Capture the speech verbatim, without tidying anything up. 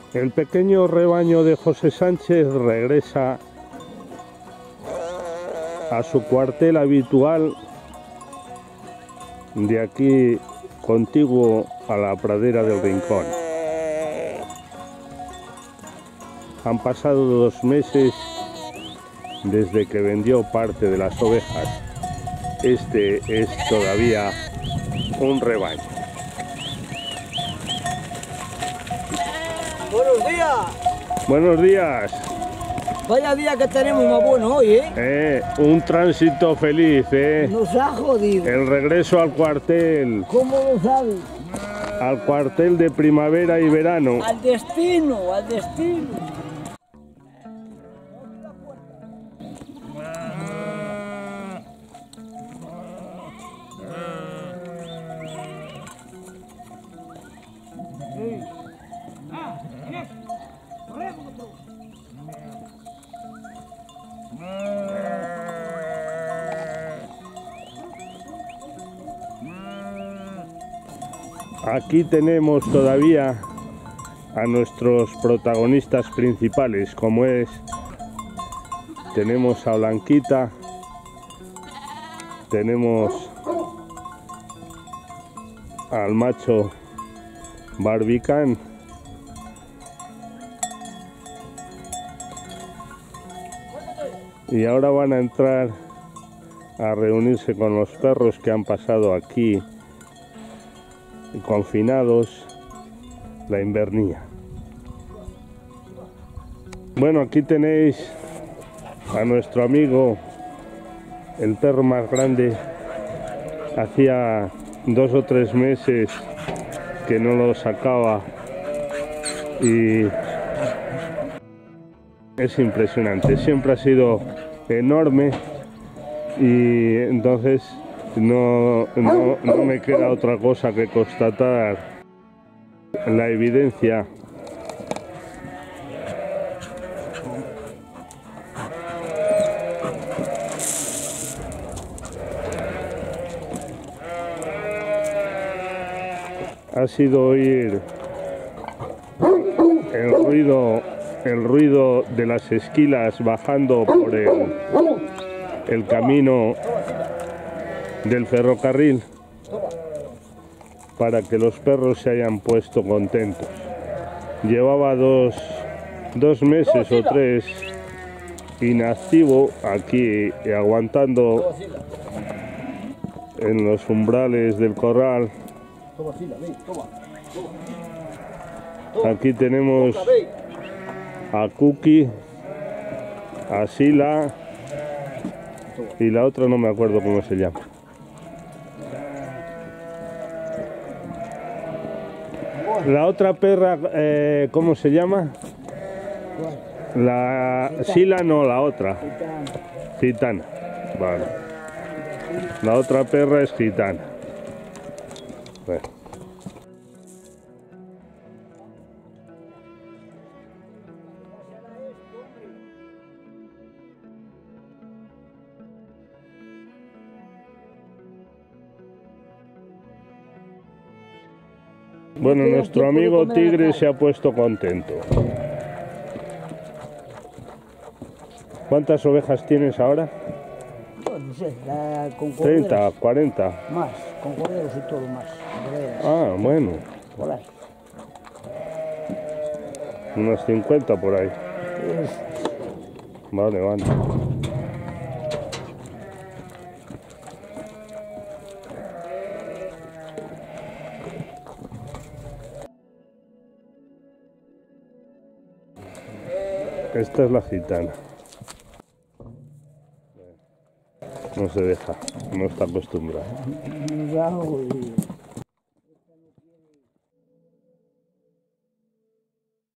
El pequeño rebaño de José Sánchez regresa a su cuartel habitual de aquí, contiguo a la pradera del Rincón. Han pasado dos meses desde que vendió parte de las ovejas. Este es todavía un rebaño. Buenos días. Buenos días. Vaya día que tenemos más bueno hoy, ¿eh? Eh, un tránsito feliz, ¿eh? Nos ha jodido. El regreso al cuartel. ¿Cómo lo sabes? Al cuartel de primavera y verano. Al destino, al destino. Aquí tenemos todavía a nuestros protagonistas principales, como es, tenemos a Blanquita, tenemos al macho Barbicán, y ahora van a entrar a reunirse con los perros que han pasado aquí confinados la invernía. Bueno, aquí tenéis a nuestro amigo, el perro más grande. Hacía dos o tres meses que no lo sacaba y es impresionante. Siempre ha sido enorme y entonces No, no, no me queda otra cosa que constatar la evidencia. Ha sido oír el ruido, el ruido de las esquilas bajando por el, el camino del ferrocarril para que los perros se hayan puesto contentos. Llevaba dos, dos meses o tres inactivo aquí, aguantando en los umbrales del corral. Aquí tenemos a Cookie, a Sila y la otra no me acuerdo cómo se llama. La otra perra, eh, ¿cómo se llama? La Sila, no, la otra. Gitana. Vale. La otra perra es gitana. Bueno. Bueno, nuestro amigo Tigre se ha puesto contento. ¿Cuántas ovejas tienes ahora? Pues no sé, la, con treinta, cuarenta. Más, con corderos y todo más. Corderas. Ah, bueno. Por ahí. Unas cincuenta por ahí. Es... Vale, vale. Esta es la gitana. No se deja, no está acostumbrada.